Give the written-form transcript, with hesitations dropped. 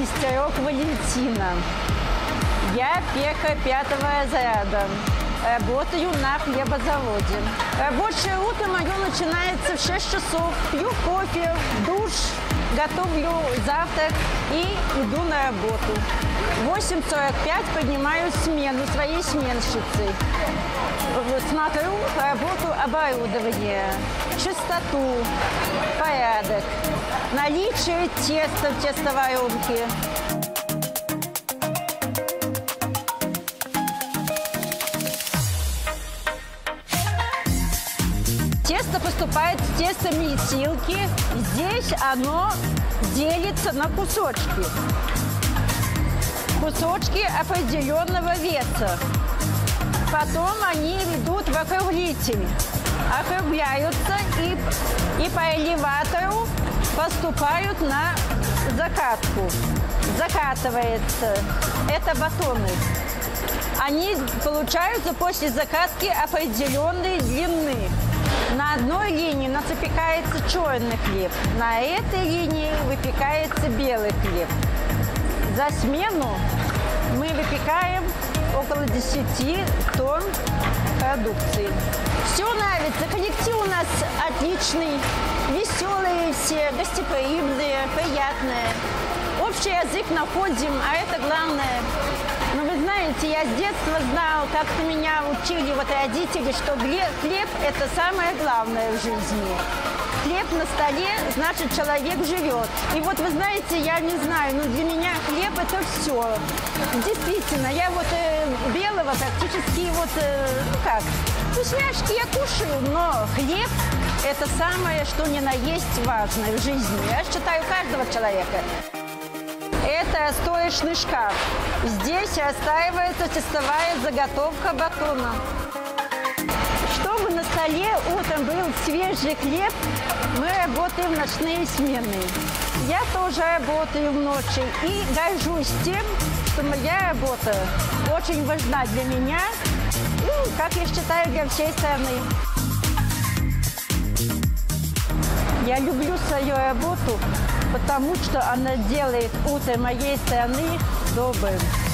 Нестерок Валентина. Я пекарь 5-го разряда. Работаю на хлебозаводе. Рабочее утро мое начинается в 6 часов. Пью кофе, душ, готовлю завтрак и иду на работу. В 8:45 поднимаю смену своей сменщицы. Смотрю работу оборудования, чистоту, порядок, наличие теста в тестоваренке. Тесто поступает в тестомесилки. Здесь оно делится на кусочки. Кусочки определенного веса. Потом они идут в округлитель. Округляются и по элеватору поступают на закатку. Закатывается. Это батоны. Они получаются после закатки определенной длины. На одной линии запекается черный хлеб, на этой линии выпекается белый хлеб. За смену мы выпекаем около 10 тонн продукции. Все нравится, коллектив у нас отличный, веселые все, гостеприимные, приятные. Общий язык находим, а это главное. Но вы знаете, я с детства знала, как-то меня учили родители, что хлеб – это самое главное в жизни. Хлеб на столе, значит, человек живет. И вот вы знаете, я не знаю, но для меня хлеб – это все. Действительно, я белого практически вкусняшки я кушаю, но хлеб – это самое, что ни на есть важное в жизни. Я считаю, каждого человека. Это стоечный шкаф. Здесь расстаивается тестовая заготовка батона. Чтобы на столе утром был свежий хлеб, мы работаем в ночные смены. Я тоже работаю в ночи и горжусь тем, что моя работа очень важна для меня, как я считаю, для всей страны. Я люблю свою работу, потому что она делает утро моей страны добрым.